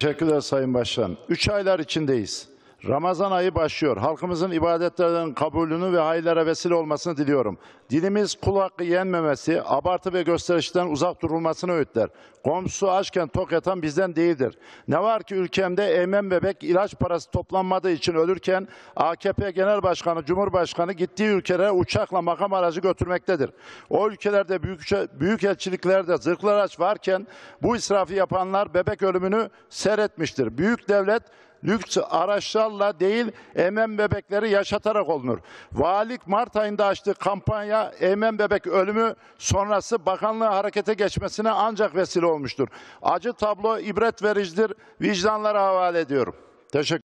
Teşekkürler Sayın Başkan. 3 aylar içindeyiz. Ramazan ayı başlıyor. Halkımızın ibadetlerinin kabulünü ve hayırlara vesile olmasını diliyorum. Dinimiz kul hakkı yenmemesi, abartı ve gösterişten uzak durulmasını öğütler. Komşusu açken tok yatan bizden değildir. Ne var ki ülkemde emen bebek ilaç parası toplanmadığı için ölürken AKP Genel Başkanı, Cumhurbaşkanı gittiği ülkelere uçakla makam aracı götürmektedir. O ülkelerde büyük elçiliklerde zırhlı araç varken bu israfı yapanlar bebek ölümünü seyretmiştir. Büyük devlet lüks araçlarla değil, emen bebekleri yaşatarak olunur. Valilik Mart ayında açtığı kampanya emen bebek ölümü sonrası bakanlığı harekete geçmesine ancak vesile olmuştur. Acı tablo ibret vericidir. Vicdanlara havale ediyorum. Teşekkür